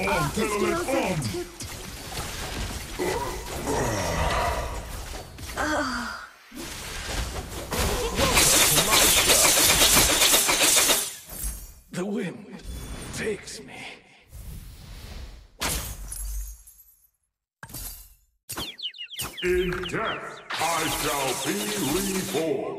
The scales have tipped. The wind takes me. In death, I shall be reborn.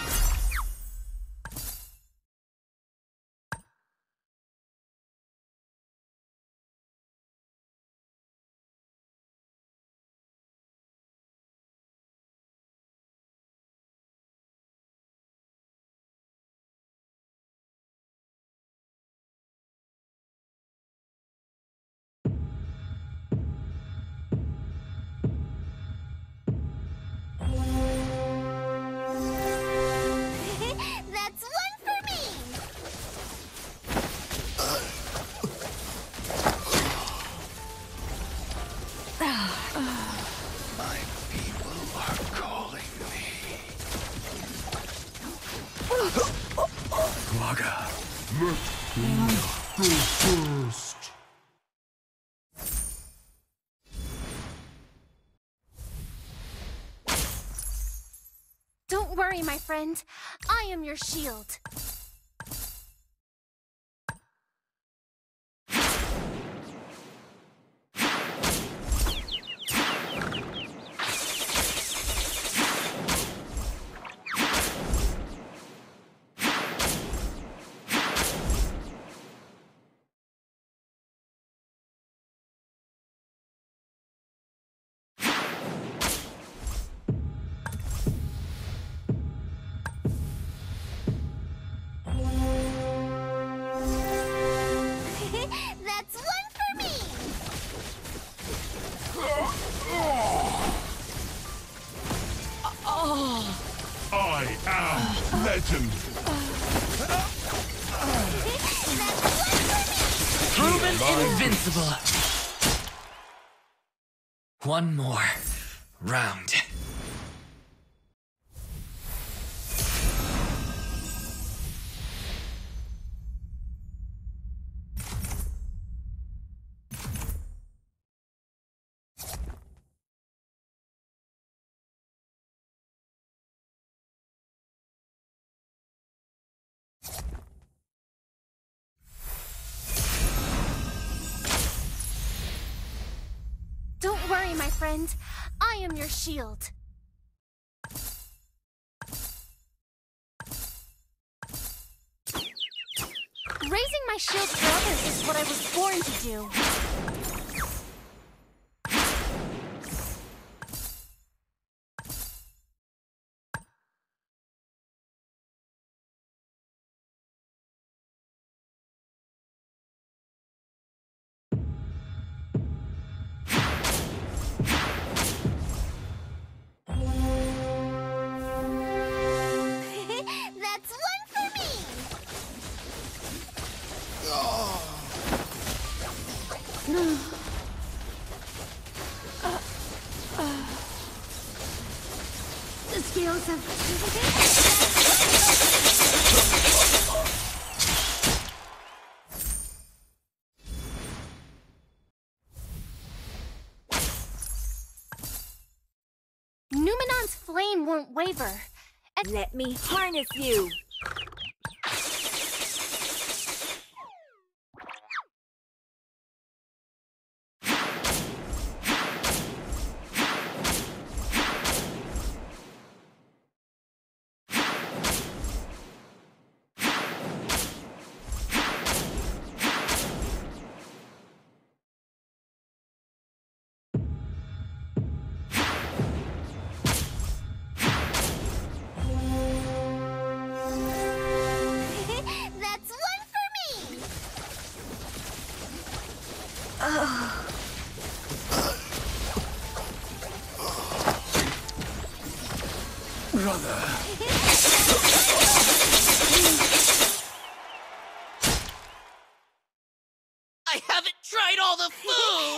That's one for me. My people are calling me. Quagga. Let me go first. Don't worry, my friend. I am your shield. That's one for me. I am legend. Proven invincible. One more round. Don't worry, my friend. I am your shield. Raising my shield for others is what I was born to do. That's one for me. The scales have... Numenon's flame won't waver. Let me harness you. That's one for me. Brother. I haven't tried all the food!